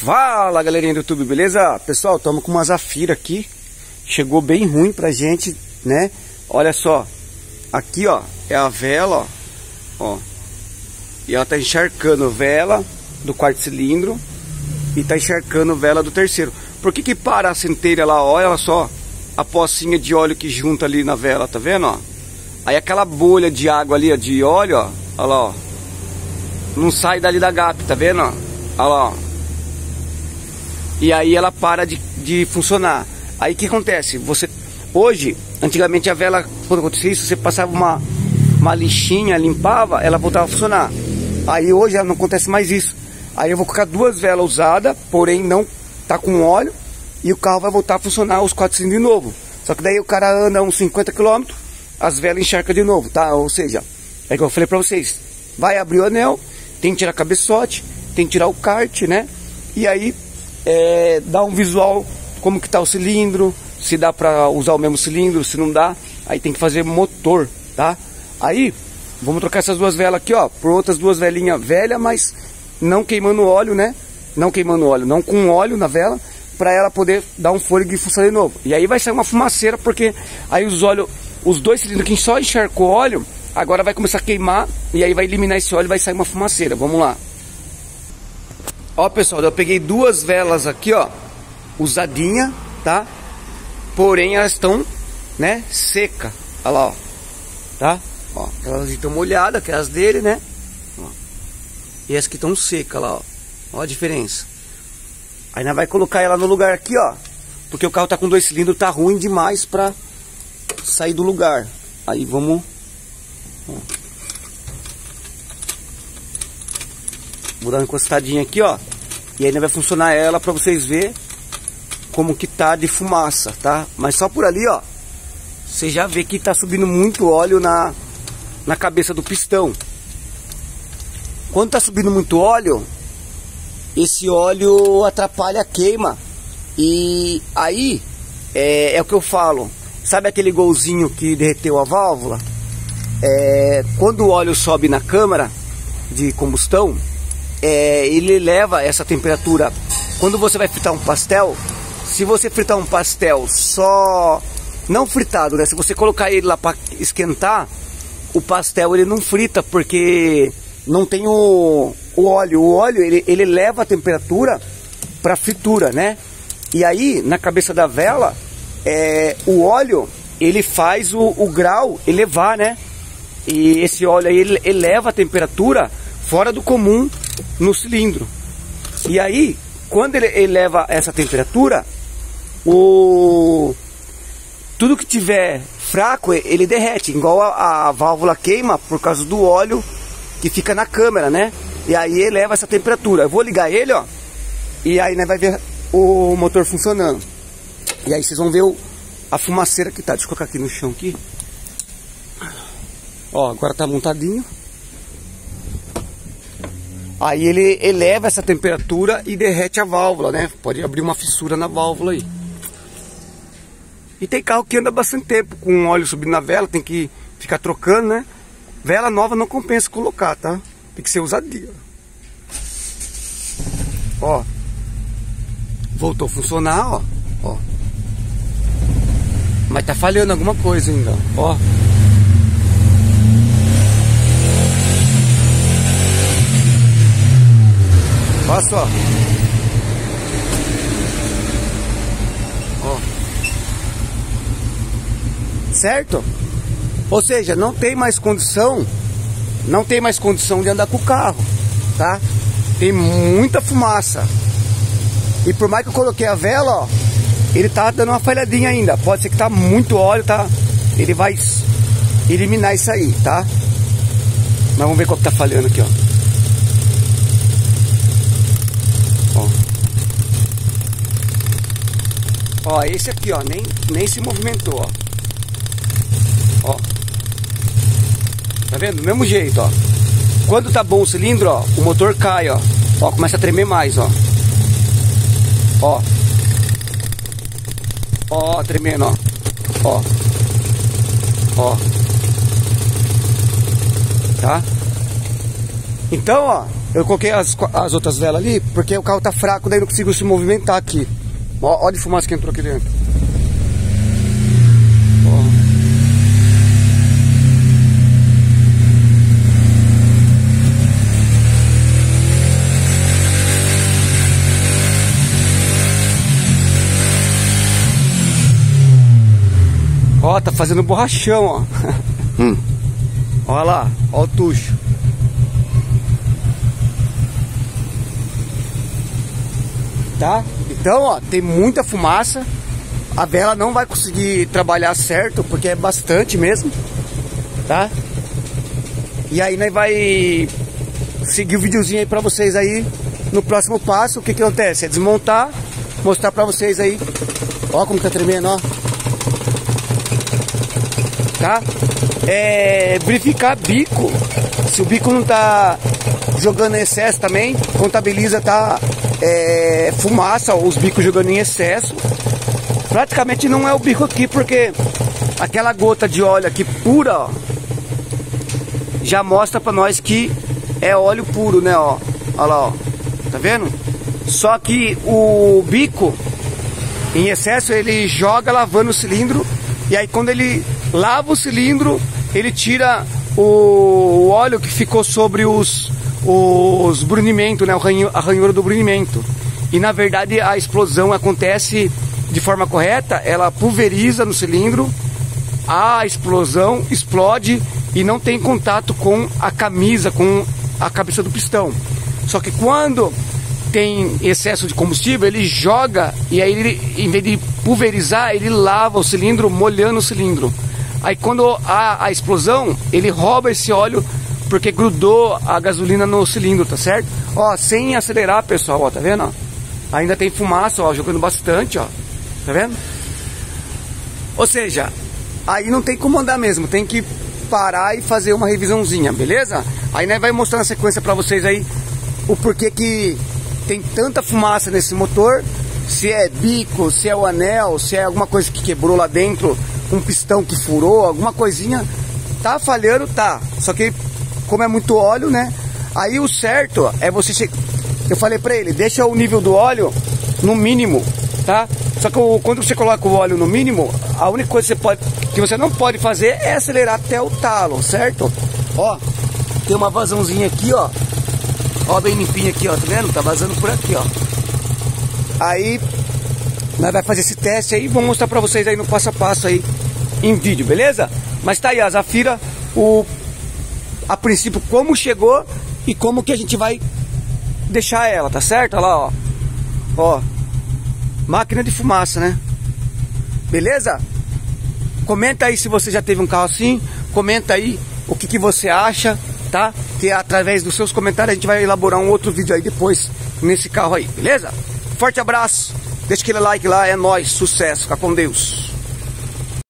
Fala galerinha do YouTube, beleza? Pessoal, estamos com uma Zafira aqui. Chegou bem ruim pra gente, né? Olha só, aqui ó, é a vela, ó. E ela tá encharcando vela do quarto cilindro e tá encharcando vela do terceiro. Por que que para a centelha lá? Olha só, a pocinha de óleo que junta ali na vela, tá vendo, ó? Aí aquela bolha de água ali, ó, de óleo, ó, olha lá, ó. Não sai dali da GAP, tá vendo, ó? Olha lá, ó. E aí ela para de funcionar. Aí o que acontece? Hoje, antigamente a vela, quando acontecia isso, você passava uma lixinha, limpava, ela voltava a funcionar. Aí hoje não acontece mais isso. Aí eu vou colocar duas velas usadas, porém não tá com óleo, e o carro vai voltar a funcionar os 4 cilindros de novo. Só que daí o cara anda uns 50 km, as velas encharcam de novo, tá? Ou seja, é que eu falei pra vocês, vai abrir o anel, tem que tirar cabeçote, tem que tirar o kart, né? E aí dá um visual como que tá o cilindro, se dá pra usar o mesmo cilindro, se não dá, aí tem que fazer motor, tá? Aí vamos trocar essas duas velas aqui, ó, por outras duas velinhas velhas, mas não queimando óleo, né? Não queimando óleo, não com óleo na vela, pra ela poder dar um fôlego e funcionar de novo. E aí vai sair uma fumaceira, porque aí os dois cilindros que só encharcou óleo, agora vai começar a queimar, e aí vai eliminar esse óleo e vai sair uma fumaceira. Vamos lá. Ó pessoal, eu peguei duas velas aqui, ó, usadinha, tá? Porém elas estão, né, seca. Olha lá, ó, tá? Ó, elas estão molhadas, que é as dele, né? Ó. E as que estão secas lá, ó. Ó a diferença. Aí nós vai colocar ela no lugar aqui, ó, porque o carro tá com 2 cilindros, tá ruim demais pra sair do lugar. Aí vamos, ó. Vou dar uma encostadinha aqui, ó. E aí vai funcionar ela pra vocês verem como que tá de fumaça, tá? Mas só por ali, ó, você já vê que tá subindo muito óleo na cabeça do pistão. Quando tá subindo muito óleo, esse óleo atrapalha a queima. E aí, é o que eu falo. Sabe aquele golzinho que derreteu a válvula? Quando o óleo sobe na câmara de combustão, ele leva essa temperatura. Quando você vai fritar um pastel, se você fritar um pastel só, não fritado, né? Se você colocar ele lá para esquentar, o pastel ele não frita, porque não tem o óleo. O óleo ele leva a temperatura para fritura, né? E aí na cabeça da vela, o óleo ele faz o grau elevar, né? E esse óleo aí ele eleva a temperatura fora do comum no cilindro. E aí quando ele eleva essa temperatura, tudo que tiver fraco ele derrete, igual a válvula queima por causa do óleo que fica na câmera, né? E aí eleva essa temperatura. Eu vou ligar ele, ó, e aí nós vai ver o motor funcionando. E aí vocês vão ver a fumaceira que tá. Deixa eu colocar aqui no chão aqui. Ó, agora tá montadinho. Aí ele eleva essa temperatura e derrete a válvula, né? Pode abrir uma fissura na válvula aí. E tem carro que anda bastante tempo com óleo subindo na vela, tem que ficar trocando, né? Vela nova não compensa colocar, tá? Tem que ser usadinha. Ó. Voltou a funcionar, ó. Ó. Mas tá falhando alguma coisa ainda, ó. Olha só. Ó. Certo? Ou seja, não tem mais condição de andar com o carro, tá? Tem muita fumaça. E por mais que eu coloquei a vela, ó, ele tá dando uma falhadinha ainda. Pode ser que tá muito óleo, tá? Ele vai eliminar isso aí, tá? Mas vamos ver qual que tá falhando aqui, ó. Ó, esse aqui, ó, nem se movimentou, ó. Ó. Tá vendo? Do mesmo jeito, ó. Quando tá bom o cilindro, ó, o motor cai, ó. Ó, começa a tremer mais, ó. Ó. Ó, tremendo, ó. Ó. Ó. Tá? Então, ó, Eu coloquei as outras velas ali, porque o carro tá fraco, daí não consigo se movimentar aqui. Olha a fumaça que entrou aqui dentro. Ó, tá fazendo borrachão, ó. Olha lá, ó o tucho. Tá? Então, ó, tem muita fumaça. A vela não vai conseguir trabalhar certo, porque é bastante mesmo. Tá? E aí nós vai seguir o videozinho aí pra vocês aí. No próximo passo, o que que acontece? É desmontar, mostrar pra vocês aí. Ó como tá tremendo, ó. Tá? Verificar bico. Se o bico não tá jogando em excesso também, contabiliza, tá? Fumaça, os bicos jogando em excesso. Praticamente não é o bico aqui, porque aquela gota de óleo aqui pura, ó, já mostra pra nós que é óleo puro, né, ó. Olha lá, ó. Tá vendo? Só que o bico em excesso ele joga lavando o cilindro. E aí quando ele lava o cilindro, ele tira o óleo que ficou sobre os brunimentos, né? A ranhura do brunimento. E na verdade a explosão acontece de forma correta, ela pulveriza no cilindro, a explosão explode e não tem contato com a camisa, com a cabeça do pistão. Só que quando tem excesso de combustível, ele joga e aí ele, em vez de pulverizar, ele lava o cilindro, molhando o cilindro. Aí quando há a explosão, ele rouba esse óleo porque grudou a gasolina no cilindro, tá certo? Ó, sem acelerar, pessoal, ó, tá vendo? Ó? Ainda tem fumaça, ó, jogando bastante, ó. Tá vendo? Ou seja, aí não tem como andar mesmo, tem que parar e fazer uma revisãozinha, beleza? Aí nós vai mostrar na sequência pra vocês aí o porquê que tem tanta fumaça nesse motor, se é bico, se é o anel, se é alguma coisa que quebrou lá dentro, um pistão que furou, alguma coisinha, tá falhando, tá. Só que como é muito óleo, né? Aí o certo é você... Eu falei pra ele, deixa o nível do óleo no mínimo, tá? Só que quando você coloca o óleo no mínimo, a única coisa que você não pode fazer é acelerar até o talo, certo? Ó, tem uma vazãozinha aqui, ó. Ó, bem limpinha aqui, ó, tá vendo? Tá vazando por aqui, ó. Aí, nós vai fazer esse teste aí, vou mostrar pra vocês aí no passo a passo aí, em vídeo, beleza? Mas tá aí a Zafira, a princípio como chegou e como que a gente vai deixar ela, tá certo? Olha lá, ó. Ó, máquina de fumaça, né? Beleza? Comenta aí se você já teve um carro assim, comenta aí o que você acha, tá? Que através dos seus comentários a gente vai elaborar um outro vídeo aí depois nesse carro aí, beleza? Forte abraço, deixa aquele like lá, é nóis, sucesso, fica com Deus.